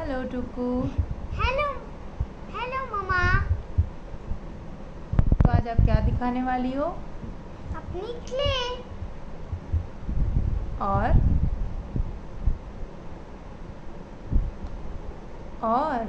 Hello Tuku. Hello hello मम्मा। तो आज आप क्या दिखाने वाली हो? अपनी क्ले। और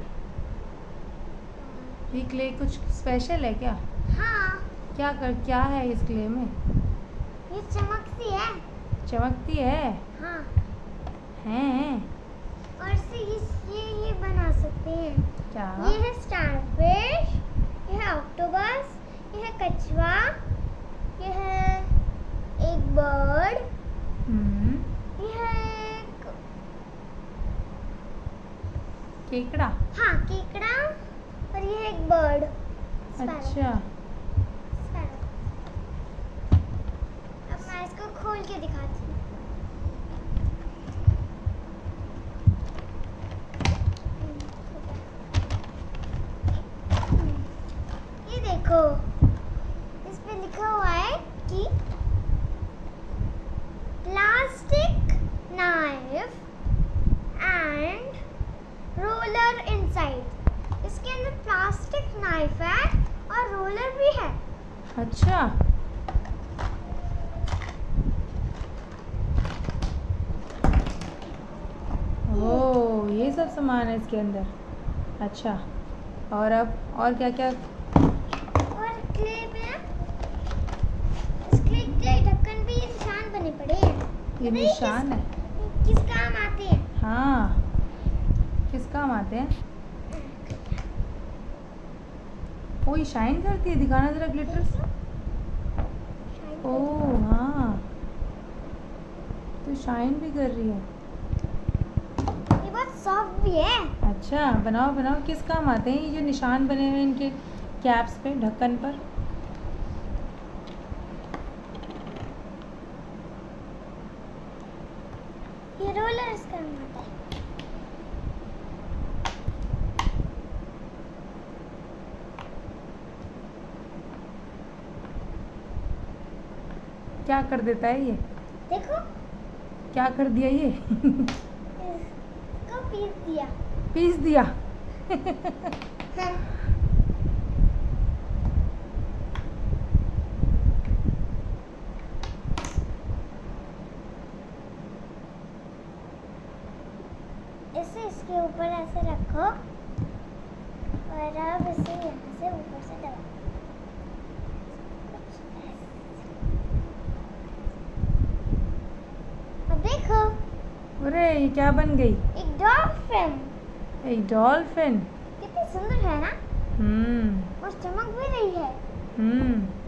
ये क्ले कुछ स्पेशल है क्या? हाँ, क्या है इस क्ले में? ये चमकती है। चमकती है? हाँ। हैं? और इससे ये बना सकते हैं। क्या? ये है स्टारफिश, ये है ऑक्टोपस, ये है कछुआ, ये है एक बर्ड, ये है एक केकड़ा। हाँ केकड़ा, और ये है एक बर्ड। अच्छा। अब मैं इसको खोल के दिखाती हूँ। ये देखो, इस पे लिखा हुआ है कि plastic knife and roller inside. इसके अंदर प्लास्टिक नाइफ है और रोलर भी है। अच्छा। ओह, ये सब सामान है इसके अंदर। अच्छा, और अब और क्या क्या? और क्ले में इस क्ले के ढक्कन पे ये निशान बने पड़े हैं। ये निशान है? किस काम आते हैं? हाँ, किस काम आते हैं? ओ, ये शाइन करती है, दिखाना जरा ग्लिटर्स। ओह हाँ, तो शाइन भी कर रही है। ये बहुत सॉफ्ट भी है। अच्छा, बनाओ बनाओ, किस काम आते हैं ये जो निशान बने हुए हैं इनके कैप्स पे, ढक्कन पर? ये रोलर इसका आता है। क्या कर देता है ये? देखो, क्या कर दिया ये? इसको पीस दिया। पीस दिया? हाँ। इसे इसके ऊपर ऐसे रखो और अब इसे यहाँ से ऊपर से दबाओ। अब देखो, अरे ये क्या बन गई? एक डॉल्फिन। एक डॉल्फिन। कितनी सुंदर है ना? हम्म। और चमक भी रही है। हम्म।